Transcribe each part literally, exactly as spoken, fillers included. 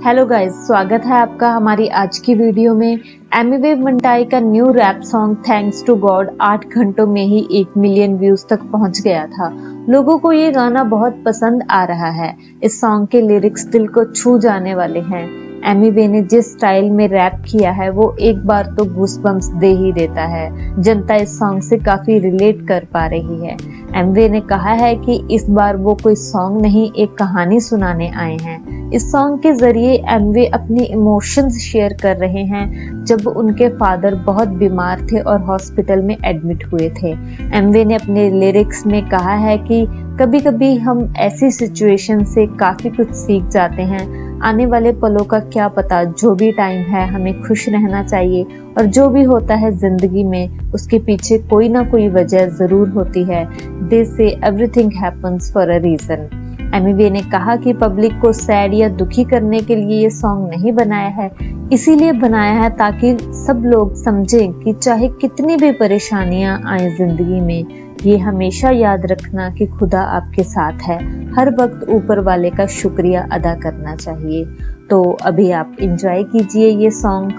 Hello guys, स्वागत है आपका हमारी आज की वीडियो में। एमिवे मंटाई का new rap song thanks to God आठ घंटों में ही एक मिलियन व्यूज तक पहुंच गया था। लोगों को ये गाना बहुत पसंद आ रहा है। इस सॉन्ग के लिरिक्स दिल को छू जाने वाले हैं। एमिवे ने जिस स्टाइल में रैप किया है वो एक बार तो गूसबम्स दे ही देता है। जनता इस सॉन्ग से काफी रिलेट कर पा रही है। एमिवे ने कहा है कि इस बार वो कोई सॉन्ग नहीं, एक कहानी सुनाने आए हैं। इस सॉन्ग के जरिए एमिवे अपने इमोशंस शेयर कर रहे हैं जब उनके फादर बहुत बीमार थे और हॉस्पिटल में एडमिट हुए थे। एमिवे ने अपने लिरिक्स में कहा है कि कभी कभी हम ऐसी सिचुएशन से काफी कुछ सीख जाते हैं। आने वाले पलों का क्या पता, जो भी टाइम है हमें खुश रहना चाहिए और जो भी होता है जिंदगी में उसके पीछे कोई ना कोई वजह जरूर होती है। They say everything happens for a reason. Emiway ने कहा कि पब्लिक को सैड या दुखी करने के लिए ये सॉन्ग नहीं बनाया है, इसीलिए बनाया है ताकि सब लोग समझें कि चाहे कितनी भी परेशानियां आए जिंदगी में, ये हमेशा याद रखना कि खुदा आपके साथ है। हर वक्त ऊपर वाले का शुक्रिया अदा करना चाहिए। तो अभी आप एंजॉय कीजिए ये सॉन्ग।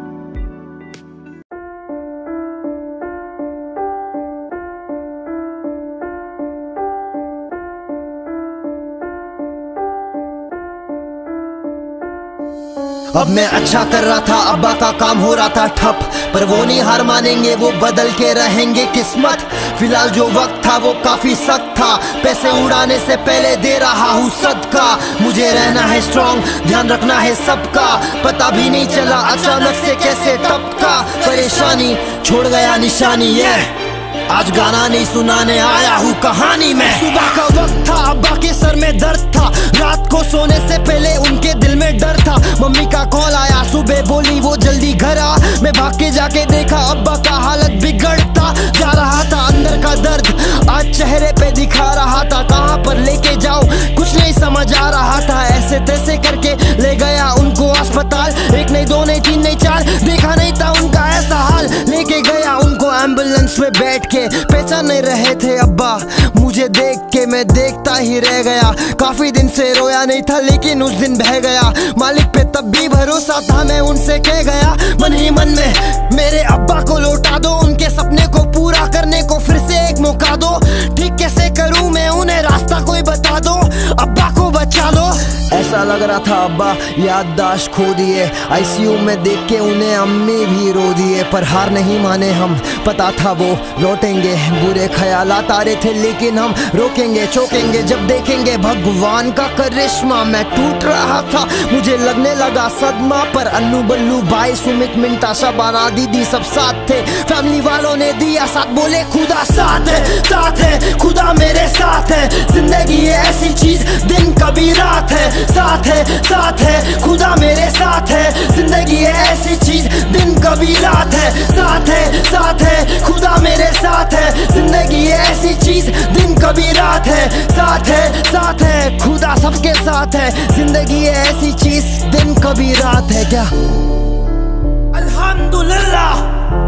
अब मैं अच्छा कर रहा था, अब्बा का काम हो रहा था ठप, पर वो नहीं हार मानेंगे, वो बदल के रहेंगे किस्मत। फिलहाल जो वक्त था वो काफी सख्त था, पैसे उड़ाने से पहले दे रहा हूँ सदका। मुझे रहना है स्ट्रॉन्ग, ध्यान रखना है सबका, पता भी नहीं चला अचानक से कैसे टपका। परेशानी छोड़ गया निशानी, ये आज गाना नहीं सुनाने आया हूँ कहानी में। सुबह का वक्त था, अब्बा के सर में दर्द था, रात को सोने से पहले उनके दिल में डर था। मम्मी का कॉल आया, सुबह बोली वो जल्दी घर आ। मैं भाग के जाके देखा अब्बा का हालत बिगड़ता जा रहा था। अंदर का दर्द आज चेहरे पे दिखा रहा था, कहाँ पर लेके जाऊं कुछ नहीं समझ आ रहा था। ऐसे तैसे करके ले गया उनको अस्पताल, एक नहीं दो नहीं तीन नहीं चार, देखा नहीं था उनका ऐसा हाल। लेके गया उनको एम्बुलेंस में बैठ के, पहचान नहीं रहे थे अब्बा मुझे देख के, मैं देखता ही रह गया। काफी दिन से रोया नहीं था लेकिन उस दिन बह गया। मालिक पे तब भी भरोसा था, मैं उनसे कह गया मन ही मन में मेरे अब्बा को लौटा दो, उनके सपने को पूरा करने को फिर से एक मौका दो। ठीक कैसे करूं मैं उन्हें रास्ता कोई बता दो, अब्बा को बचा लो। ऐसा लग रहा था अब्बा याददाश्त खो दिए, आईसीयू में देख के उन्हें अम्मी भी रो दिए। पर हार नहीं माने हम, पता था वो लौटेंगे। बुरे ख्यालात आ रहे थे लेकिन हम रोकेंगे चौकेंगे जब देखेंगे भगवान का करिश्मा। मैं टूट रहा था, मुझे लगने लगा सदमा, पर अन्नू बल्लू भाई सुमित मिंटा शबाना दीदी सब साथ थे। फैमिली वालों ने दिया साथ, बोले खुदा साथ है, साथ है खुदा मेरे साथ है। जिंदगी है ऐसी चीज दिन कभी रात है, साथ है साथ है खुदा मेरे साथ है। जिंदगी है ऐसी चीज दिन कभी रात है, साथ है साथ है खुदा मेरे साथ है। जिंदगी है ऐसी चीज दिन कभी रात है, साथ है साथ है खुदा सबके साथ है। जिंदगी है ऐसी चीज दिन कभी रात है। क्या अल्हम्दुलिल्लाह,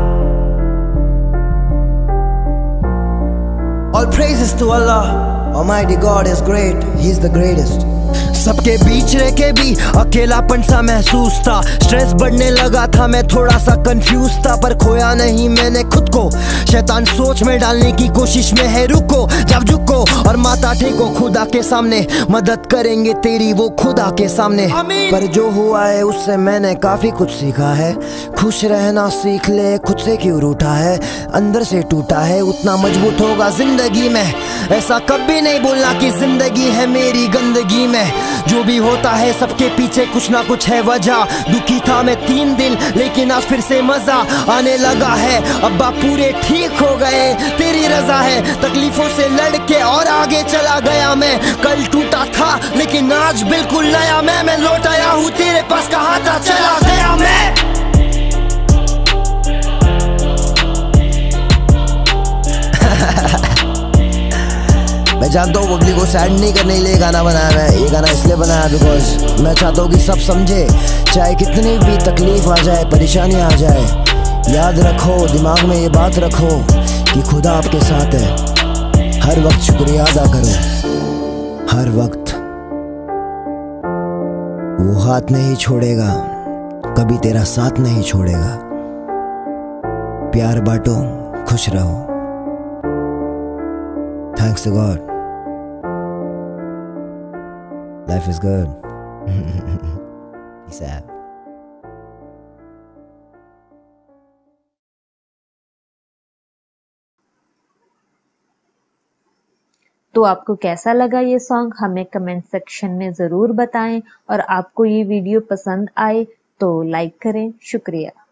all praises to Allah, Almighty God is great, He is the greatest। सबके बीच रह के भी अकेलापन सा महसूस था, स्ट्रेस बढ़ने लगा था, मैं थोड़ा सा कंफ्यूज था, पर खोया नहीं मैंने खुद को। शैतान सोच में डालने की कोशिश में है, रुको जब झुको और माथा टेको खुदा के सामने, मदद करेंगे तेरी वो खुदा के सामने। पर जो हुआ है उससे मैंने काफी कुछ सीखा है। खुश रहना सीख ले, खुद से क्यों रूठा है, अंदर से टूटा है उतना मजबूत होगा जिंदगी में। ऐसा कभी नहीं बोलना कि जिंदगी है मेरी गंदगी में। जो भी होता है सबके पीछे कुछ ना कुछ है वजह। दुखी था मैं तीन दिन लेकिन आज फिर से मजा आने लगा है। अब्बा पूरे ठीक हो गए, तेरी रजा है। तकलीफों से लड़के और आगे चला गया मैं। कल टूटा था लेकिन आज बिल्कुल नया मैं मैं लौट आया हूँ तेरे पास, कहा था चला गया मैं। मैं जानता हूँ पब्लिक को सैड नहीं करने के लिए गाना बनाया मैं। ये गाना इसलिए बनाया बिकॉज मैं चाहता हूँ कि सब समझे, चाहे कितनी भी तकलीफ आ जाए, परेशानी आ जाए, याद रखो, दिमाग में ये बात रखो कि खुदा आपके साथ है। हर वक्त शुक्रिया अदा करो, हर वक्त वो हाथ नहीं छोड़ेगा, कभी तेरा साथ नहीं छोड़ेगा। प्यार बांटो, खुश रहो। Thanks to God, life is good. Peace out. तो आपको कैसा लगा ये सॉन्ग हमें कमेंट सेक्शन में ज़रूर बताएं और आपको ये वीडियो पसंद आए तो लाइक करें। शुक्रिया।